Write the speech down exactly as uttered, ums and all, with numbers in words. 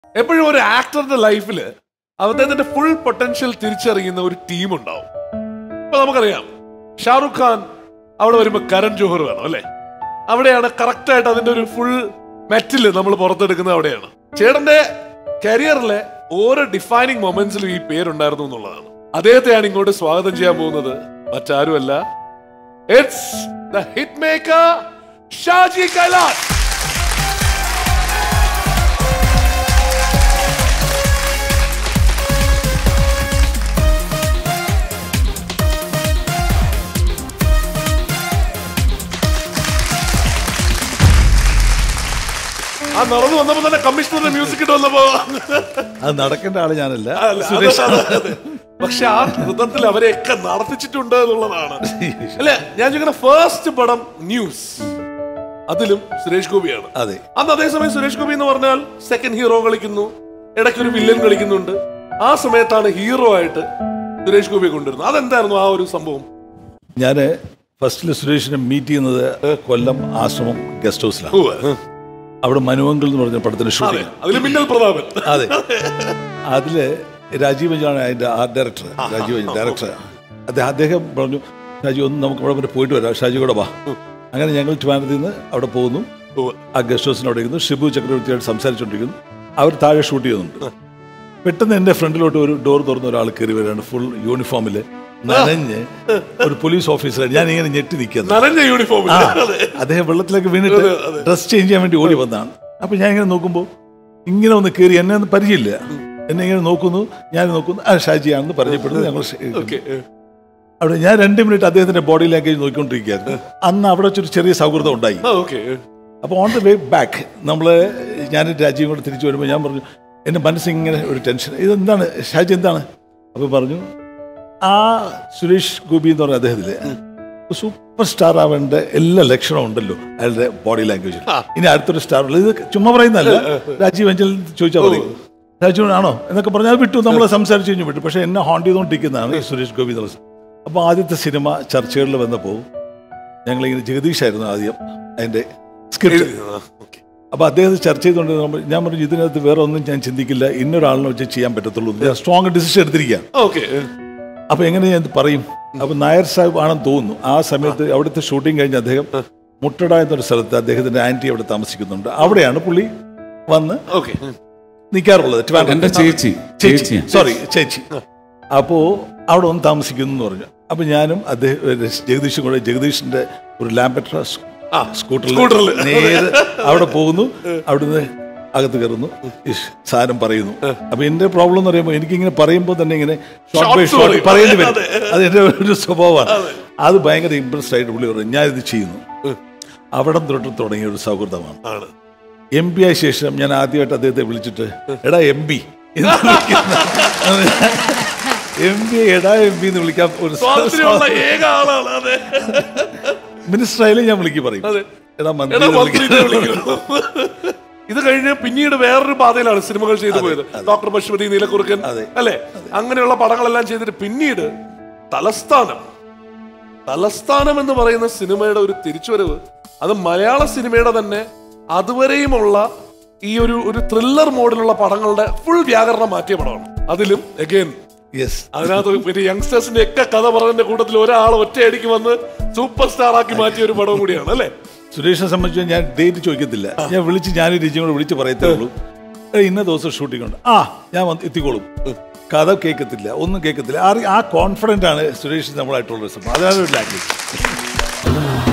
എപ്പോഴും ഒരു ആക്ടറുടെ ലൈഫിൽ അദ്ദേഹത്തിന്റെ ഫുൾ പൊട്ടൻഷ്യൽ തിരിച്ചറിയുന്ന ഒരു ടീം ഉണ്ടാവും. ഇപ്പൊ നമുക്കറിയാം ഷാറുഖ് ഖാൻ അവിടെ വരുമ്പോ കരൺ ജോഹർ വേണം അല്ലെ? അവിടെയാണ് കറക്റ്റ് ആയിട്ട് അതിന്റെ ഒരു ഫുൾ മെറ്റില് നമ്മൾ പുറത്തെടുക്കുന്നത് അവിടെയാണ്. ചേട്ടന്റെ കരിയറിലെ ഓരോ ഡിഫൈനിങ് മൊമെന്റ്സിലും ഈ പേരുണ്ടായിരുന്നു എന്നുള്ളതാണ്. അദ്ദേഹത്തെയാണ് ഇങ്ങോട്ട് സ്വാഗതം ചെയ്യാൻ പോകുന്നത്, മറ്റാരുമല്ല, it's the hit maker Shaji Kailas. ആ നടന്നു വന്നപ്പോ തന്നെ കമ്മീഷണറുടെ മ്യൂസിക് ഇട്ട് വന്നപ്പോ അത് നടക്കേണ്ട ആള് ഞാനല്ല, പക്ഷെ ആ നൃത്തത്തിൽ അവരെയൊക്കെ നടത്തിച്ചിട്ടുണ്ട് എന്നുള്ളതാണ് അല്ലെ. ഞാൻ ചോദിക്കുന്ന ഫസ്റ്റ് പടം ന്യൂസ്, അതിലും സുരേഷ് ഗോപിയാണ്. അതെ, അന്ന് അതേസമയം സുരേഷ് ഗോപി എന്ന് പറഞ്ഞാൽ സെക്കൻഡ് ഹീറോ കളിക്കുന്നു, ഇടയ്ക്കൊരു വില്ലൻ കളിക്കുന്നുണ്ട്. ആ സമയത്താണ് ഹീറോ ആയിട്ട് സുരേഷ് ഗോപിയെ കൊണ്ടുവരുന്നത്. അതെന്തായിരുന്നു ആ ഒരു സംഭവം? ഞാന് ഫസ്റ്റില് സുരേഷിനെ മീറ്റ് ചെയ്യുന്നത് കൊല്ലം ആശ്രമം ഗസ്റ്റ് ഹൗസിലാണ്. അവിടെ മനുവങ്കിൾ എന്ന് പറഞ്ഞ പടത്തിന്റെ ഷൂട്ടിംഗ്. അതെ, അതില് രാജീവ് അഞ്ചാണ് അതിന്റെ ആർട്ട് ഡയറക്ടർ. രാജീവ് ഡയറക്ടർ അദ്ദേഹം അദ്ദേഹം പറഞ്ഞു, ഷാജി ഒന്ന് നമുക്ക് ഇവിടെ വരെ പോയിട്ട് വരാം, ഷാജി കൂടെ വാ. അങ്ങനെ ഞങ്ങൾ ട്രിവാൻഡ്രത്തിൽ നിന്ന് അവിടെ പോകുന്നു. ആ ഗസ്റ്റ് ഹൗസിന് അവിടെ ഇരുന്നു. ഷിബു ചക്രവർത്തിയായിട്ട് സംസാരിച്ചുകൊണ്ടിരിക്കുന്നു. അവർ താഴെ ഷൂട്ട് ചെയ്യുന്നുണ്ട്. പെട്ടെന്ന് എൻ്റെ ഫ്രണ്ടിലോട്ട് ഒരു ഡോർ തുറന്ന ഒരാൾ കയറി വരികയാണ്, ഫുൾ യൂണിഫോമില് നനഞ്ഞ്, ഒരു പോലീസ് ഓഫീസറാണ്. ഞാൻ ഇങ്ങനെ ഞെട്ടി നിൽക്കുന്നത്. അദ്ദേഹം വെള്ളത്തിലേക്ക് വീണിട്ട് ഡ്രസ് ചേഞ്ച് ചെയ്യാൻ വേണ്ടി ഓടി വന്നതാണ്. അപ്പൊ ഞാൻ ഇങ്ങനെ നോക്കുമ്പോൾ ഇങ്ങനെ ഒന്ന് കയറി, എന്നെ ഒന്നും പരിചയമില്ല, എന്നെ ഇങ്ങനെ നോക്കുന്നു, ഞാൻ നോക്കുന്നു, ആ ഷാജിയാണെന്ന് പരിചയപ്പെടുന്നു. ഞങ്ങൾ അവിടെ ഞാൻ രണ്ട് മിനിറ്റ് അദ്ദേഹത്തിന്റെ ബോഡി ലാംഗ്വേജ് നോക്കിക്കൊണ്ടിരിക്കുകയായിരുന്നു. അന്ന് അവിടെ വെച്ചൊരു ചെറിയ സൗഹൃദം ഉണ്ടായി. അപ്പോൾ ഓൺ ദ വേ ബാക്ക് നമ്മള് ഞാൻ രാജീവ് കൂടെ തിരിച്ചു വരുമ്പോൾ ഞാൻ പറഞ്ഞു, എൻ്റെ മനസ്സിങ്ങനെ ഒരു ടെൻഷൻ, ഇതെന്താണ് ഷാജി എന്താണ്? അപ്പോൾ പറഞ്ഞു, ആ സുരേഷ് ഗോപി എന്ന് പറഞ്ഞ അദ്ദേഹത്തില് സൂപ്പർ സ്റ്റാർ ആവേണ്ട എല്ലാ ലക്ഷണവും ഉണ്ടല്ലോ അയാളുടെ ബോഡി ലാംഗ്വേജിൽ. ഇനി അടുത്തൊരു സ്റ്റാർ ഉള്ളത്, ഇത് ചുമ്മാ പറയുന്നതല്ല. രാജീവ് അഞ്ചൽ ചോദിച്ചാൽ പറയും, രാജീവ് ആണോ എന്നൊക്കെ പറഞ്ഞാൽ വിട്ടു, നമ്മളെ സംസാരിച്ച് കഴിഞ്ഞു വിട്ടു. പക്ഷെ എന്നെ ഹോണ്ട് ചെയ്തുകൊണ്ടിരിക്കുന്നതാണ് ഈ സുരേഷ് ഗോപി എന്നുള്ളത്. അപ്പോൾ ആദ്യത്തെ സിനിമ ചർച്ചകളിൽ വന്നപ്പോൾ ഞങ്ങളിങ്ങനെ ജഗദീഷായിരുന്നു ആദ്യം അതിൻ്റെ സ്ക്രിപ്റ്റ്. അപ്പോൾ അദ്ദേഹത്തെ ചർച്ച ചെയ്തുകൊണ്ട് ഞാൻ പറഞ്ഞു, ഇതിനകത്ത് വേറെ ഒന്നും ഞാൻ ചിന്തിക്കില്ല, ഇന്നൊരാളിനെ വെച്ച് ചെയ്യാൻ പറ്റത്തുള്ളൂ, ഞാൻ സ്ട്രോങ് ഡിസിഷൻ എടുത്തിരിക്കുകയാണ്. അപ്പൊ എങ്ങനെ ഞാൻ പറയും? അപ്പൊ നായർ സാഹിബ് ആണെന്ന് തോന്നുന്നു. ആ സമയത്ത് അവിടുത്തെ ഷൂട്ടിംഗ് കഴിഞ്ഞ് അദ്ദേഹം മുട്ടട എന്നൊരു സ്ഥലത്ത് അദ്ദേഹത്തിന്റെ ആന്റി അവിടെ താമസിക്കുന്നുണ്ട്. അവിടെയാണ് പുള്ളി വന്ന് നിൽക്കാറുള്ളത്. ചേച്ചി ചേച്ചി സോറി ചേച്ചി അപ്പോ അവിടെ വന്ന് താമസിക്കുന്നു എന്ന് പറഞ്ഞു. അപ്പൊ ഞാനും അദ്ദേഹം ജഗദീഷും കൂടെ ജഗദീഷിന്റെ ഒരു ലാംബെട്ര സ്കൂട്ടറിൽ നേരെ അവിടെ പോകുന്നു. അവിടുന്ന് അകത്ത് കയറുന്നു, സാധനം പറയുന്നു. അപ്പൊ എന്റെ പ്രോബ്ലം എന്ന് പറയുമ്പോൾ എനിക്കിങ്ങനെ പറയുമ്പോൾ തന്നെ ഇങ്ങനെ ഷോർട്ട് ബൈ ഷോർട്ട് പറയേണ്ടി വരും. അത് എന്റെ ഒരു സ്വഭാവമാണ്. അത് ഭയങ്കര ഇംപ്രസ്ഡ് ആയിട്ട് പുള്ളി പറഞ്ഞു, ഞാൻ ഇത് ചെയ്യുന്നു. അവിടെ തൊട്ട് തുടങ്ങിയ ഒരു സൗഹൃദമാണ്. എം പി ആയ ശേഷം ഞാൻ ആദ്യമായിട്ട് അദ്ദേഹത്തെ വിളിച്ചിട്ട്, എടാ എം പി എം പി എടാ എം പി എന്ന് വിളിക്കാൻ ഒരു മിനിസ്റ്റർ ആയാലും ഞാൻ വിളിക്കും പറയും, എടാ മന്ത്രി. ഇത് കഴിഞ്ഞ് പിന്നീട് വേറൊരു പാതയിലാണ് സിനിമകൾ ചെയ്തു പോയത്. ഡോക്ടർ പശുപതി, നീലക്കുറുക്കൻ അല്ലെ, അങ്ങനെയുള്ള പടങ്ങളെല്ലാം ചെയ്തിട്ട് പിന്നീട് തലസ്ഥാനം തലസ്ഥാനം എന്ന് പറയുന്ന സിനിമയുടെ ഒരു തിരിച്ചുവരവ്, അത് മലയാള സിനിമയുടെ തന്നെ അതുവരെയുമുള്ള ഈ ഒരു ഒരു ത്രില്ലർ മോഡിലുള്ള പടങ്ങളുടെ ഫുൾ വ്യാകരണം മാറ്റിയ പടമാണ്. അതിലും അഗൈൻ അതിനകത്ത് പിന്നെ യങ്സ്റ്റേഴ്സിന്റെ ഒക്കെ കഥ പറഞ്ഞതിന്റെ കൂട്ടത്തിൽ ഒരാൾ ഒറ്റയടിക്ക് വന്ന് സൂപ്പർ സ്റ്റാർ ആക്കി മാറ്റിയ ഒരു പടം കൂടിയാണ് അല്ലെ. സുരേഷിനെ സംബന്ധിച്ച് ഞാൻ ഡേറ്റ് ചോദിക്കത്തില്ല, ഞാൻ വിളിച്ച് ഞാനും രജിയും കൂടെ വിളിച്ച് പറയത്തേ ഉള്ളൂ, ഇന്ന ദിവസം ഷൂട്ടിംഗ് ഉണ്ട്, ആ ഞാൻ വന്ന് എത്തിക്കോളും. കഥ കേൾക്കത്തില്ല, ഒന്നും കേൾക്കത്തില്ല. ആ കോൺഫിഡൻ്റ് ആണ് സുരേഷ് നമ്മളായിട്ടുള്ള സംഭവം. അതാണ് ഒരു ലാംഗ്വേജ്.